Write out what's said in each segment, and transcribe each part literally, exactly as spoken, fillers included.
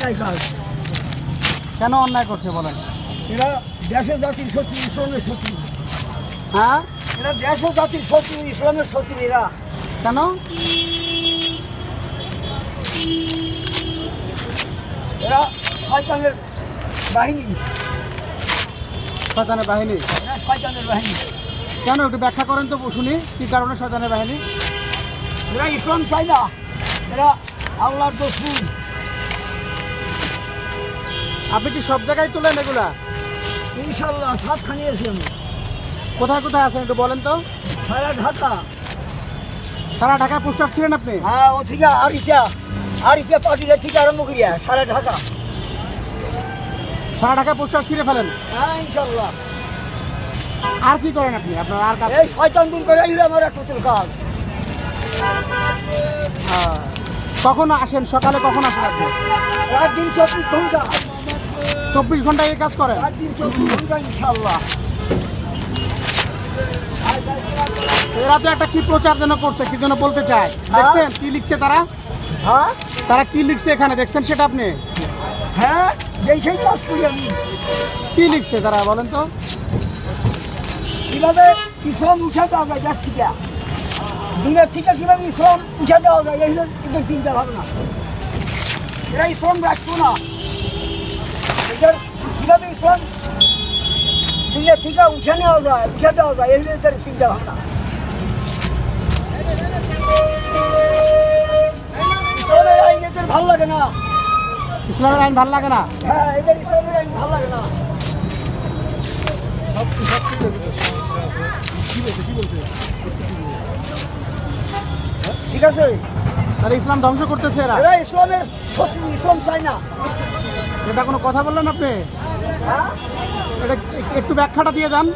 অন্যায় কাজ। কেন অন্যায় করছে বলেন? এরা দেশের জাতির শত্রু, ইসলামের শত্রু। হ্যাঁ, এরা দেশের জাতির শত্রু, ইসলামের শত্রু। এরা কেন? এরা শয়তানের বাহিনী। শয়তানের বাহিনী? এরা শয়তানের বাহিনী। কেন একটু ব্যাখ্যা করেন তো শুনি, কি কারণে শয়তানের বাহিনী? এরা ইসলাম চায় না, এরা আল্লাহর দুশমন। আপনি কি সব জায়গায় তোলেন এগুলা? ইনশাল্লাহ সাত খানিয়েছি আমি। কোথায় কোথায় আছেন একটু বলেন তো? সারা ঢাকা। সারা ঢাকায় পোস্টার ছিলেন আপনি? হ্যাঁ, ও থেকে আরিসা আরিসা পার্টিটা থেকে আরম্ভ করিয়া সারা ঢাকা। সারা ঢাকায় পোস্টার ছিঁড়ে ফেলেন? হ্যাঁ ইনশাল্লাহ। আর কি করেন আপনি? আপনার আর কাজ? এই শয়তান দূর করে এগুলো আমার একটু কাজ। কখন আসেন? সকালে কখন আসেন আপনি? রাত দিন চব্বিশ ঘন্টা। চব্বিশ ঘন্টা এই কাজ করেন? রাত দিন চব্বিশ ঘন্টা ইনশাল্লাহ। এরা তো একটা কি প্রচার যেন করছে, কি যেন বলতে চায়, দেখছেন কি লিখছে তারা? হ্যাঁ, তারা কি লিখছে এখানে দেখছেন সেটা আপনি? হ্যাঁ দেখেই কাজ করি আমি। কি লিখছে তারা বলেন তো? কিভাবে ইসলাম উঠে দেওয়া যায় দেশ থেকে, দুনিয়ার থেকে কিভাবে ইসলাম উঠে দেওয়া যায়, এই হলো এদের চিন্তা ভাবনা। এরা ইসলাম রাখতো না, এদের কিভাবে ইসলাম দুনিয়ার থেকে উঠে নেওয়া যায়, উঠে দেওয়া যায়, এই হলো এদের চিন্তা ভাবনা। ইসলামের আইন এদের ভালো লাগে না। ইসলামের আইন ভালো লাগে না? হ্যাঁ, এদের ইসলামের আইন ভালো লাগে না। ঠিক আছে, তাহলে ইসলাম ধ্বংস করতেছে এরা? এরা ইসলামের শত্রু, ইসলাম চায় না। এটা কোনো কথা বললেন আপনি? হ্যাঁ, এটা একটু ব্যাখ্যাটা দিয়ে যান।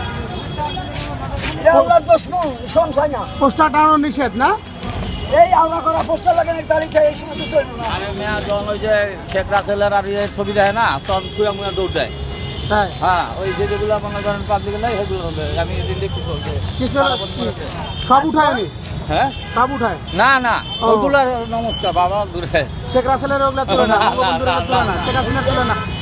এটা আল্লাহর দুশমন, ইসলাম চায় না। পোস্টার টানানো নিষেধ না? এই আল্লাহ করা পোস্টার লাগানোর তারিখটা এই সমস্ত চলবে না। আরে মেয়া যখন ওই যে শেখ রাসেলের আর ইয়ে ছবি দেখে না, তখন খুঁয়া মুয়া দৌড় দেয়। তাই? হ্যাঁ, ওই যে যেগুলো মনে করেন পাবলিক নাই সেগুলো হবে। আমি এদিন দেখতে চলছে কিছু সব উঠায়নি? হ্যাঁ, সব উঠায় না না ও। ওগুলো নমস্কার বাবা দূরে। শেখ রাসেলের ওগুলা তুলে না, না, না, বঙ্গবন্ধুর না, তুলে না, না। শেখ হাসিনার তুলে না।